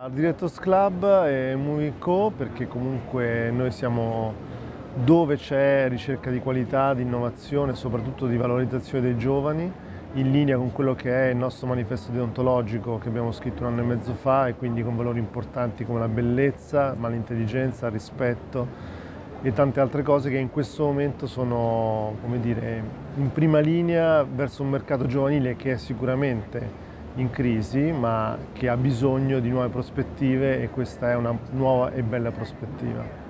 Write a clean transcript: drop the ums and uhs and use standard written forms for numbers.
Il Directors Club è Moving Co perché comunque noi siamo dove c'è ricerca di qualità, di innovazione e soprattutto di valorizzazione dei giovani, in linea con quello che è il nostro manifesto deontologico che abbiamo scritto 1 anno e mezzo fa e quindi con valori importanti come la bellezza, ma l'intelligenza, il rispetto e tante altre cose che in questo momento sono, come dire, in prima linea verso un mercato giovanile che è sicuramente in crisi, ma che ha bisogno di nuove prospettive e questa è una nuova e bella prospettiva.